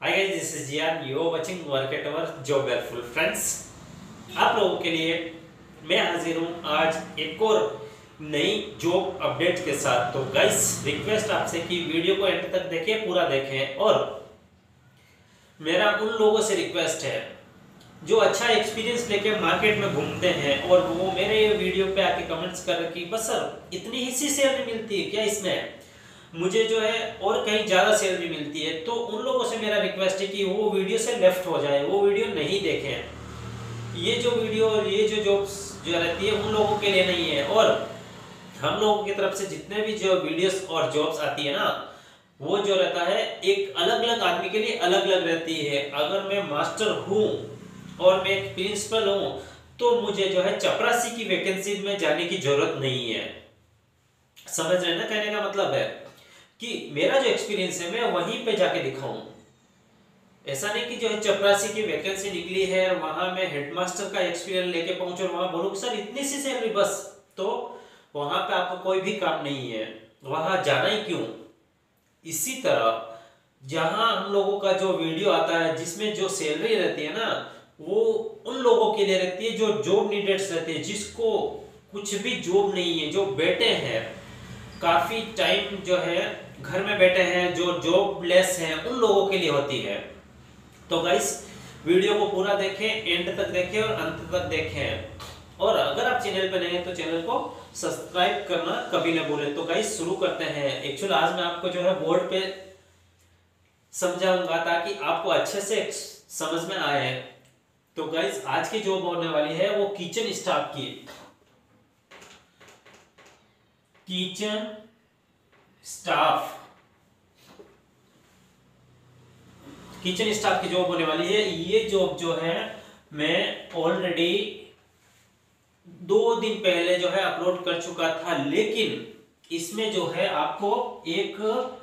Hi guys, this is Jian. You are watching Work at Our Job Helpful Friends. आप लोगों के लिए मैं हाजिर हूँ आज एक और नई जॉब अपडेट के साथ। तो गाइस रिक्वेस्ट आपसे कि वीडियो को एंड तक देखें, पूरा देखें। और मेरा उन लोगों से रिक्वेस्ट है जो अच्छा एक्सपीरियंस लेके मार्केट में घूमते हैं और वो मेरे वीडियो पे आके कमेंट्स कर रहे कि बस सर इतनी ही सी सैलरी मिलती है क्या इसमें, मुझे जो है और कहीं ज़्यादा सैलरी मिलती है। तो उन लोगों से मेरा रिक्वेस्ट है कि वो वीडियो से लेफ्ट हो जाए, वो वीडियो नहीं देखें। ये जो वीडियो और ये जो जॉब्स जो रहती है उन लोगों के लिए नहीं है। और हम लोगों की तरफ से जितने भी जो वीडियोस और जॉब्स आती है ना, वो जो रहता है एक अलग अलग आदमी के लिए अलग अलग रहती है। अगर मैं मास्टर हूँ और मैं एक प्रिंसिपल हूँ तो मुझे जो है चपरासी की वैकेंसी में जाने की जरूरत नहीं है। समझ रहे हैं ना, कहने का मतलब है कि मेरा जो एक्सपीरियंस है मैं वहीं पे जाके दिखाऊं। ऐसा नहीं कि जो है चपरासी की वैकेंसी निकली है और वहां मैं हेडमास्टर का एक्सपीरियंस लेके पहुंचूं और वहां बोलूं सर इतनी सी सैलरी बस, तो वहां पे आपको कोई भी काम नहीं है, वहां जाना ही क्यों। इसी तरह जहां हम लोगों का जो वीडियो आता है जिसमें जो सैलरी रहती है ना, वो उन लोगों के लिए रहती है जो जॉब नीडेड्स रहती है, जिसको कुछ भी जॉब नहीं है, जो बैठे हैं काफी टाइम जो है घर में बैठे हैं, जो जॉबलेस हैं, उन लोगों के लिए होती है। तो गाइस वीडियो को पूरा देखें, एंड तक देखें और अंत तक देखें। और अगर आप चैनल पे नए हैं तो चैनल को सब्सक्राइब करना कभी ना भूलें। तो गाइस शुरू करते हैं। एक्चुअली आज मैं आपको जो है बोर्ड पे समझाऊंगा ताकि आपको अच्छे से समझ में आए। तो गाइस आज की जॉब होने वाली है वो किचन स्टाफ की, किचन स्टाफ, किचन स्टाफ की जॉब होने वाली है। ये जॉब जो है मैं ऑलरेडी 2 दिन पहले जो है अपलोड कर चुका था, लेकिन इसमें जो है आपको एक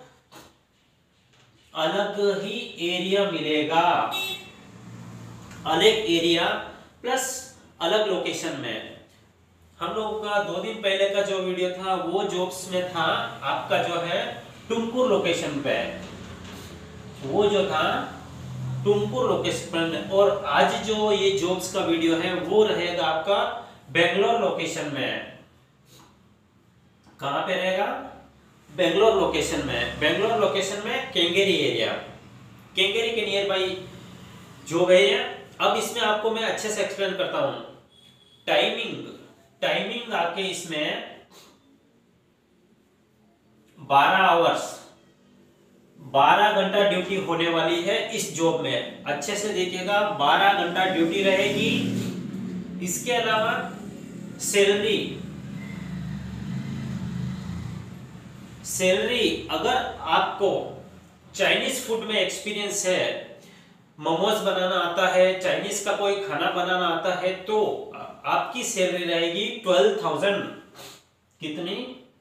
अलग ही एरिया मिलेगा, अलग एरिया प्लस अलग लोकेशन में। हम लोगों का 2 दिन पहले का जो वीडियो था वो जॉब्स में था आपका जो है टुमकुर लोकेशन पे, वो जो था टुमकुर लोकेशन पे। और आज जो ये जॉब्स का वीडियो है वो रहेगा आपका बेंगलोर लोकेशन में। कहां पे रहेगा? बेंगलोर लोकेशन में। बेंगलोर लोकेशन में केंगेरी एरिया, केंगेरी के नियर बाई जॉब है। अब इसमें आपको मैं अच्छे से एक्सप्लेन करता हूं। टाइमिंग आके इसमें 12 आवर्स, 12 घंटा ड्यूटी होने वाली है इस जॉब में। अच्छे से देखिएगा, 12 घंटा ड्यूटी रहेगी। इसके अलावा सैलरी अगर आपको चाइनीज फूड में एक्सपीरियंस है, मोमोज बनाना आता है, चाइनीज का कोई खाना बनाना आता है, तो आपकी सैलरी रहेगी 12,000। कितनी?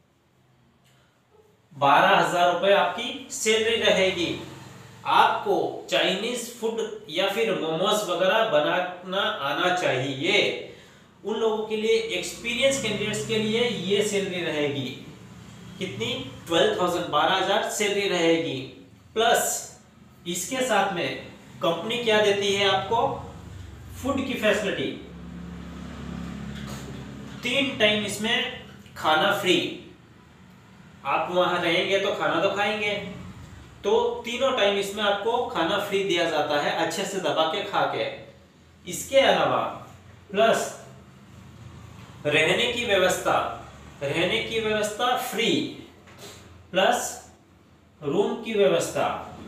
12,000 रुपए आपकी सैलरी रहेगी। आपको चाइनीज फूड या फिर मोमोज वगैरह बनाना आना चाहिए। उन लोगों के लिए, एक्सपीरियंस कैंडिडेट्स के लिए ये सैलरी रहेगी। कितनी? 12,000, 12,000 सैलरी रहेगी। प्लस इसके साथ में कंपनी क्या देती है आपको? फूड की फैसिलिटी। 3 टाइम इसमें खाना फ्री। आप वहां रहेंगे तो खाना तो खाएंगे, तो तीनों टाइम इसमें आपको खाना फ्री दिया जाता है, अच्छे से दबा के खा के। इसके अलावा प्लस रहने की व्यवस्था फ्री, प्लस रूम की व्यवस्था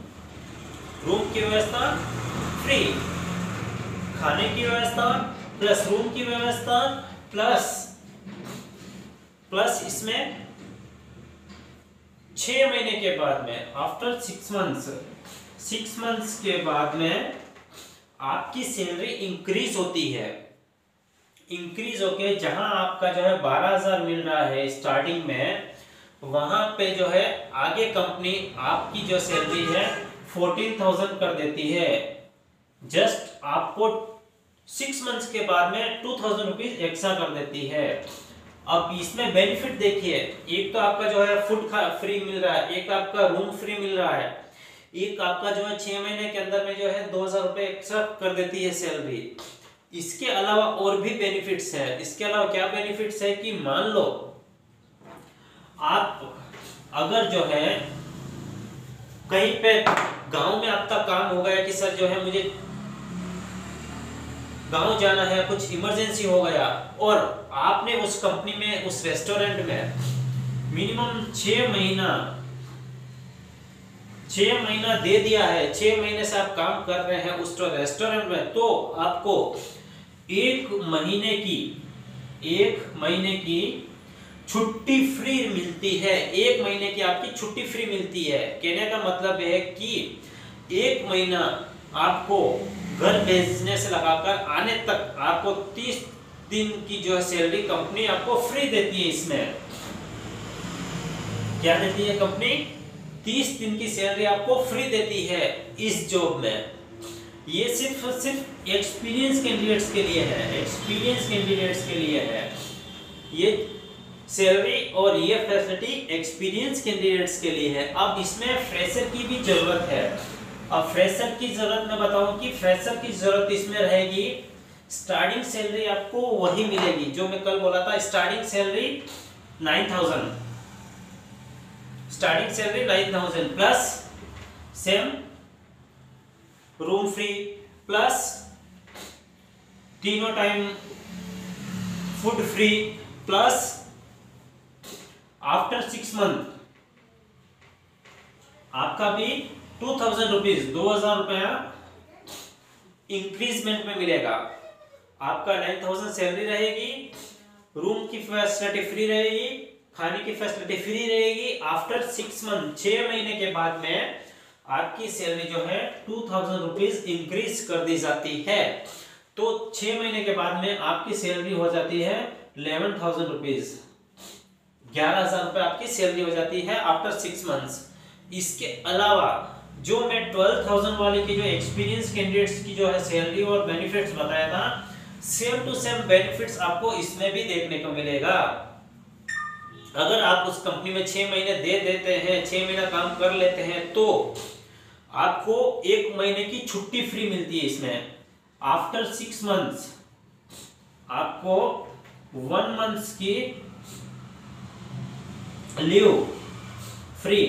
फ्री, खाने की व्यवस्था प्लस रूम की व्यवस्था प्लस इसमें 6 महीने के बाद में, आफ्टर 6 मंथ्स के बाद में आपकी सैलरी इंक्रीज होती है। इंक्रीज होके जहां आपका जो है 12,000 मिल रहा है स्टार्टिंग में, वहां पे जो है आगे कंपनी आपकी जो सैलरी है 14,000 कर देती है। जस्ट आपको 6 मंथ्स के बाद में 2,000 रुपीज एक्स्ट्रा कर देती है। अब इसमें बेनिफिट देखिए, एक तो आपका जो है फूड फ्री मिल रहा है, एक आपका रूम फ्री मिल रहा है, एक आपका जो है 6 महीने के अंदर में जो है 2000 रुपये एक्स्ट्रा कर देती है सैलरी। इसके अलावा और भी बेनिफिट्स है। इसके अलावा क्या बेनिफिट्स है कि मान लो आप अगर जो है कहीं पे गांव में आपका काम हो गया कि सर जो है मुझे गांव जाना है, कुछ इमरजेंसी हो गया, और आपने उस कंपनी में, उस रेस्टोरेंट में मिनिमम 6 महीना दे दिया है, 6 महीने से आप काम कर रहे हैं उस रेस्टोरेंट में, तो आपको एक महीने की छुट्टी फ्री मिलती है। 1 महीने की आपकी छुट्टी फ्री मिलती है। कहने का मतलब है कि 1 महीना आपको घर भेजने से लगाकर आने तक आपको 30 दिन की जो है सैलरी कंपनी आपको फ्री देती है। इसमें क्या देती है कंपनी? 30 दिन की सैलरी आपको फ्री देती है इस जॉब में। ये सिर्फ एक्सपीरियंस कैंडिडेट्स के लिए है, एक्सपीरियंस कैंडिडेट्स के लिए है ये सैलरी, और ये फैसिलिटी एक्सपीरियंस कैंडिडेट्स के लिए है। अब इसमें फ्रेशर की भी जरूरत है। अब फ्रेशर की जरूरत मैं बताऊं कि फ्रेशर की जरूरत इसमें रहेगी, स्टार्टिंग सैलरी आपको वही मिलेगी जो मैं कल बोला था, starting salary 9000, starting salary 9000 plus same room free, plus तीनों time food free, plus after 6 month आपका भी 2000 रुपीज, 2000 रुपया इंक्रीजमेंट में मिलेगा। आपका 9000 सैलरी रहेगी, रूम की फैसिलिटी फ्री रहेगी, खाने की फैसिलिटी फ्री रहेगी। आफ्टर 6 मंथ, 6 महीने के बाद में आपकी सैलरी जो है 2000 रुपीज इंक्रीज कर दी जाती है। तो 6 महीने के बाद में आपकी सैलरी हो जाती है 11,000 रुपीज, 11,000 रुपए आपकी सैलरी हो जाती है आफ्टर 6 मंथ्स। इसके अलावा जो मैं 12,000 वाले की जो एक्सपीरियंस कैंडिडेट्स की जो है सैलरी और बेनिफिट्स बताया था, सेम टू सेम बेनिफिट्स आपको इसमें भी देखने को मिलेगा। अगर आप उस कंपनी में 6 महीने दे देते हैं, 6 महीना काम कर लेते हैं, तो आपको 1 महीने की छुट्टी फ्री मिलती है इसमें। आफ्टर 6 मंथ्स आपको 1 मंथ्स की लीव फ्री,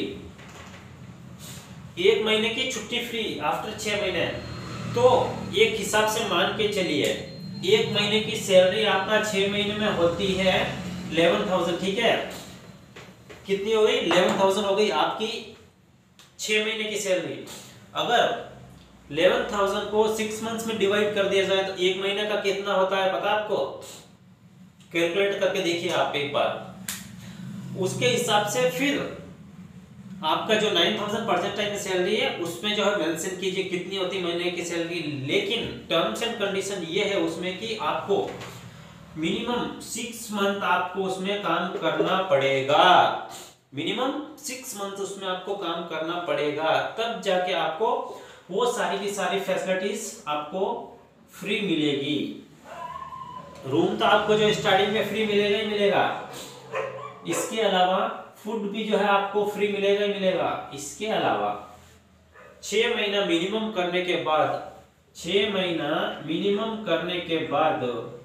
1 महीने की छुट्टी फ्री आफ्टर 6 महीने। तो एक हिसाब से मान के चलिए 1 महीने की सैलरी आपका 6 महीने में होती है 11,000, ठीक है? कितनी हो गई? 11,000 हो गई आपकी 6 महीने की सैलरी। अगर 11,000 को 6 मंथ्स में डिवाइड कर दिया जाए तो 1 महीने का कितना होता है पता आपको? कैलकुलेट करके देखिए आप एक बार। उसके हिसाब से फिर आपका जो 9,000 परसेंटाइल सैलरी है उसमें जो है मेंशन कीजिए कितनी होती है महीने की सैलरी। लेकिन टर्म्स एंड कंडीशन ये है उसमें कि आपको मिनिमम 6 मंथ आपको उसमें काम करना पड़ेगा, मिनिमम 6 मंथ उसमें आपको काम करना पड़ेगा, तब जाके आपको वो सारी की सारी फैसिलिटीज आपको फ्री मिलेगी। रूम तो आपको जो स्टार्टिंग में फ्री मिलेगा ही मिलेगा, इसके अलावा फूड भी जो है आपको फ्री मिलेगा ही मिलेगा। इसके अलावा 6 महीना मिनिमम करने के बाद, 6 महीना मिनिमम करने के बाद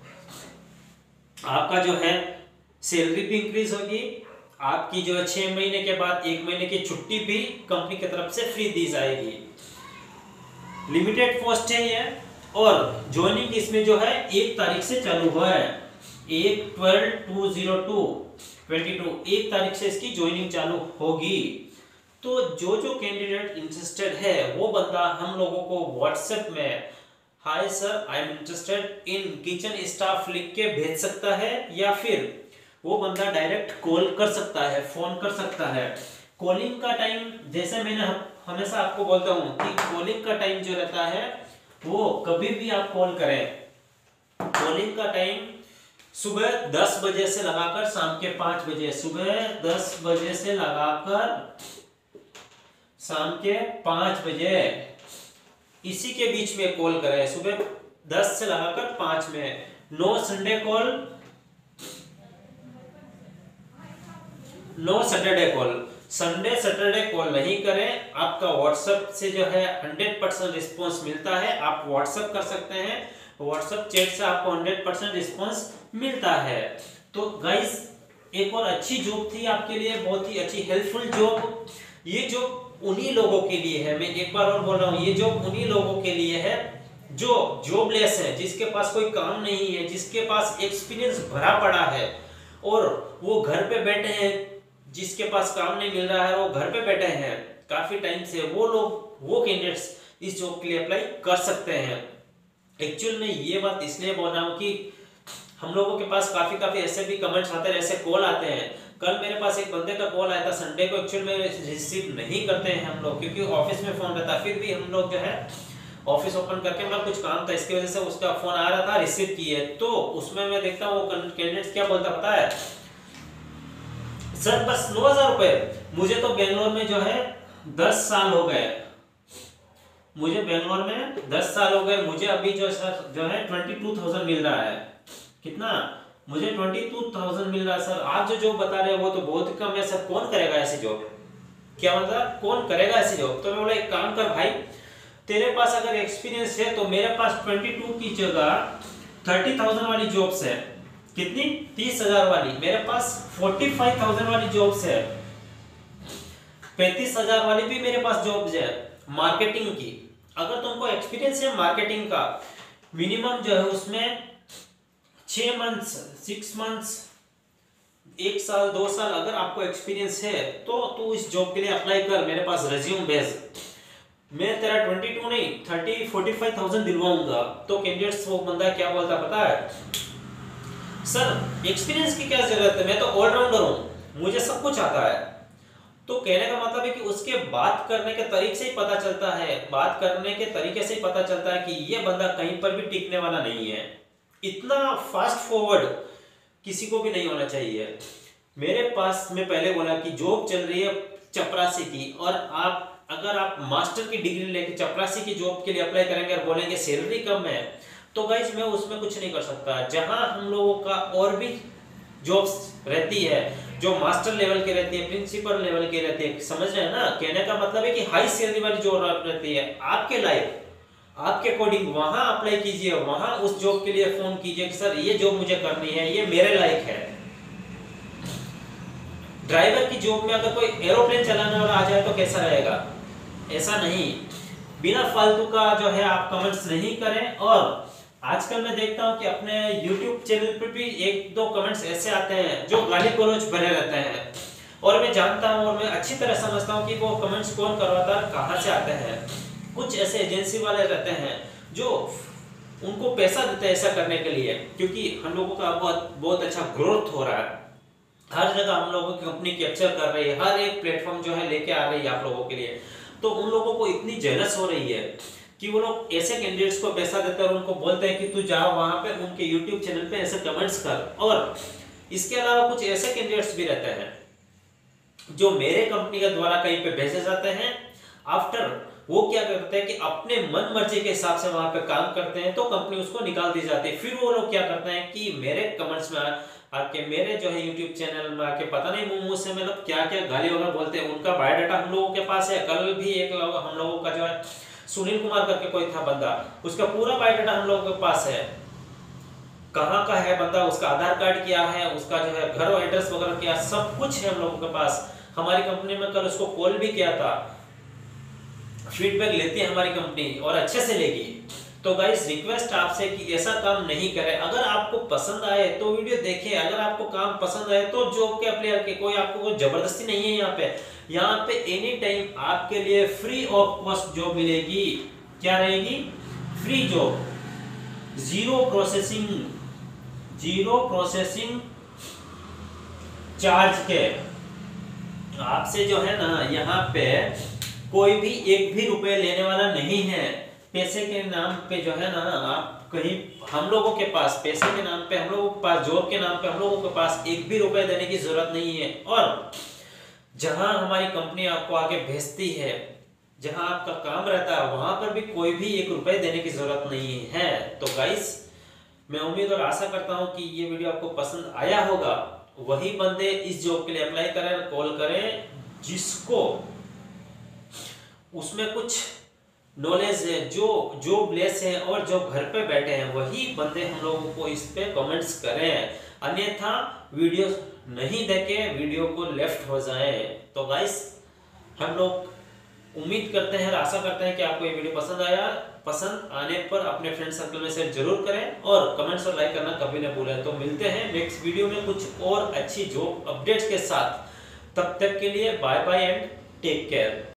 आपका जो है सैलरी भी इंक्रीज होगी। आपकी जो है 6 महीने के बाद 1 महीने की छुट्टी भी कंपनी की तरफ से फ्री दी जाएगी। लिमिटेड पोस्ट है ये, और ज्वाइनिंग इसमें जो है 1 तारीख से चालू हुआ है, 1/12/2022, 1 तारीख से इसकी ज्वाइनिंग चालू होगी। तो जो कैंडिडेट इंटरेस्टेड है वो बंदा हम लोगों को व्हाट्सएप में hi sir I am interested in kitchen staff लिख के भेज सकता है, या फिर वो बंदा डायरेक्ट कॉल कर सकता है, फोन कर सकता है। कॉलिंग का टाइम जैसे मैंने हमेशा आपको बोलता हूँ कि कॉलिंग का टाइम जो रहता है वो कभी भी आप कॉल करें, कॉलिंग का टाइम सुबह 10 बजे से लगाकर शाम के 5 बजे, सुबह 10 बजे से लगाकर शाम के 5 बजे, इसी के बीच में कॉल करें। सुबह 10 से लगाकर 5 में, no Sunday call, no Saturday call. Sunday Saturday call नहीं करें। आपका व्हाट्सएप से जो है 100% रिस्पॉन्स मिलता है। आप व्हाट्सएप कर सकते हैं, व्हाट्सएप चैट से आपको 100% रिस्पॉन्स मिलता है। तो गाइस एक और अच्छी जॉब थी आपके लिए, बहुत ही अच्छी हेल्पफुल जॉब। ये जॉब उन्हीं लोगों के लिए है, मैं एक बार और बोल रहा हूँ, ये जॉब उन्हीं लोगों के लिए है जो जॉबलेस है, जिसके पास कोई काम नहीं है, जिसके पास एक्सपीरियंस भरा पड़ा है और वो घर पे बैठे हैं, जिसके पास काम नहीं मिल रहा है, वो घर पे बैठे हैं काफी टाइम से, वो लोग, वो कैंडिडेट्स इस जॉब के लिए अप्लाई कर सकते हैं। एक्चुअल में ये बात इसलिए बोल रहा हूँ कि हम लोगों के पास काफी ऐसे भी कमेंट्स आते हैं, ऐसे कॉल आते हैं। कल मेरे पास एक बंदे का कॉल आया था, संडे को एक्चुअल में रिसीव नहीं करते हैं हम लोग, क्योंकि ऑफिस में फोन रहता है, फिर भी हम लोग जो है ऑफिस ओपन करके, मतलब कुछ काम था इसकी वजह से उसका फोन आ रहा था, रिसीव किए, तो उसमें मैं देखता हूँ वो कैंडिडेट क्या बोलता पता है, सर बस 9,000 रुपए, मुझे तो बेंगलोर में जो है 10 साल हो गए, मुझे बेंगलोर में 10 साल हो गए, मुझे अभी जो सर जो है 22,000 मिल रहा है। कितना? मुझे 22,000 मिल रहा है सर, आप जो जॉब बता रहे हैं वो तो बहुत कम है सर, कौन करेगा ऐसी जॉब? क्या मतलब कौन करेगा ऐसी जॉब? तो मैं बोला एक काम कर भाई, तेरे पास अगर एक्सपीरियंस है तो मेरे पास 22 की जगह 30,000 वाली जॉब्स है। कितनी? 30,000 वाली। मेरे पास 45,000 वाली जॉब्स है, 35,000 वाली भी मेरे पास जॉब्स है मार्केटिंग की। अगर तुमको एक्सपीरियंस है मार्केटिंग का, मिनिमम जो है उसमें 6 मंथ्स, 6 मंथ्स, 1 साल 2 साल अगर आपको एक्सपीरियंस है तो तू इस जॉब के लिए अप्लाई कर, मेरे पास रिज्यूम भेज, मैं तेरा 22 नहीं 30 45,000 दिलवाऊंगा। तो कैंडिडेट्स वो बंदा क्या बोलता पता है, सर एक्सपीरियंस की क्या जरूरत है, मैं तो ऑलराउंडर हूं, मुझे सब कुछ आता है। तो कहने का मतलब है कि उसके बात करने के तरीके से ही पता चलता है, बात करने के तरीके से ही पता चलता है कि ये बंदा कहीं पर भी टिकने वाला नहीं है। इतना फास्ट फॉरवर्ड किसी को भी नहीं होना चाहिए। मेरे पास मैं पहले बोला कि जॉब चल रही है चपरासी की, और आप अगर आप मास्टर की डिग्री लेके चपरासी की जॉब के लिए अप्लाई करेंगे और बोलेंगे सैलरी कम है, तो गाइस मैं उसमें कुछ नहीं कर सकता। जहां हम लोगों का और भी जॉब्स रहती है जो मास्टर लेवल की रहती है, प्रिंसिपल लेवल की रहती है, समझ रहे हैं ना? कहने का मतलब है कि हाई सैलरी वाली जॉब रहती है आपके लाइफ, आपके अकॉर्डिंग वहां अप्लाई कीजिए, वहां उस जॉब के लिए फोन कीजिए कि सर ये जॉब मुझे करनी है, ये मेरे लायक है। ड्राइवर की जॉब में अगर कोई एरोप्लेन चलाने वाला आ जाए तो कैसा रहेगा? ऐसा नहीं, बिना फालतू का जो है आप कमेंट्स नहीं करें। और आजकल मैं देखता हूं कि अपने YouTube चैनल पर भी 1-2 कमेंट्स ऐसे आते हैं जो गाली गलौज भरे रहते हैं, और मैं जानता हूं और मैं अच्छी तरह समझता हूं कि वो कमेंट्स कौन करवाता है, कहां से आते हैं। कुछ ऐसे एजेंसी वाले रहते हैं जो उनको पैसा देते हैं ऐसा करने के लिए, क्योंकि हम लोगों का बहुत अच्छा ग्रोथ हो रहा है, हर जगह हम लोगों की कंपनी कैप्चर कर रही है, हर एक प्लेटफॉर्म जो है लेके आ रही है आप लोगों के लिए। तो उन लोगों को इतनी जेलस हो रही है कि वो लोग ऐसे कैंडिडेट्स को पैसा देते हैं और उनको बोलते हैं कि तू जा वहां पे उनके यूट्यूब चैनल पे ऐसे कमेंट्स कर। और इसके अलावा कुछ ऐसे कैंडिडेट्स भी रहते हैं जो मेरे कंपनी के द्वारा कहीं पे भेजे जाते हैं, आफ्टर वो क्या करते हैं कि अपने मन मर्जी के हिसाब से वहां पे काम करते हैं, तो कंपनी उसको निकाल दी जाती है। फिर वो लोग क्या करते हैं कि मेरे कमेंट्स में आके, मेरे जो है यूट्यूब चैनल में आके पता नहीं मुंह से मतलब क्या क्या गाली वगैरह बोलते हैं। उनका बायोडाटा हम लोगों के पास है। कल भी एक लोग हम लोगों का जो है सुनील कुमार करके कोई था बंदा, उसका पूरा बायोडाटा हम लोगों के पास है, कहाँ का है बंदा, उसका आधार कार्ड क्या है, उसका जो है घर एड्रेस वगैरह क्या, सब कुछ है हम लोगों के पास। हमारी कंपनी में कल उसको कॉल भी किया था, फीडबैक लेती है हमारी कंपनी और अच्छे से लेगी। तो गाइस रिक्वेस्ट आपसे कि ऐसा काम नहीं करें। अगर आपको पसंद आए तो वीडियो देखें, अगर आपको काम पसंद आए तो जॉब के अप्लाई करके, कोई आपको कोई जबरदस्ती नहीं है। यहाँ पे एनी टाइम आपके लिए फ्री ऑफ कॉस्ट जॉब मिलेगी। क्या रहेगी? Free job, zero processing charge के। आपसे जो है ना यहाँ पे कोई भी एक भी रुपए लेने वाला नहीं है। पैसे के नाम पे जो है ना आप कहीं, हम लोगों के पास पैसे के नाम पे, हम लोगों के पास जॉब के नाम पे हम लोगों के पास एक भी रुपए देने की जरूरत नहीं है। और जहां हमारी कंपनी आपको आगे भेजती है, जहां आपका काम रहता है, वहां पर भी कोई भी एक रुपए देने की जरूरत नहीं है। तो गाइस मैं उम्मीद और आशा करता हूं कि ये वीडियो आपको पसंद आया होगा। वही बंदे इस जॉब के लिए अप्लाई करें, कॉल करें जिसको उसमें कुछ नॉलेज है, जो जॉबलेस है और जो घर पे बैठे हैं, वही बंदे हम लोगों को इस पे कमेंट्स करें, अन्यथा वीडियो नहीं देखे, वीडियो को लेफ्ट हो जाए। तो गाइस हम लोग उम्मीद करते हैं और आशा करते हैं कि आपको ये वीडियो पसंद आया। पसंद आने पर अपने फ्रेंड सर्कल में शेयर जरूर करें और कमेंट्स और लाइक करना कभी ना भूलें। तो मिलते हैं नेक्स्ट वीडियो में कुछ और अच्छी जॉब अपडेट्स के साथ। तब तक के लिए bye bye and take care.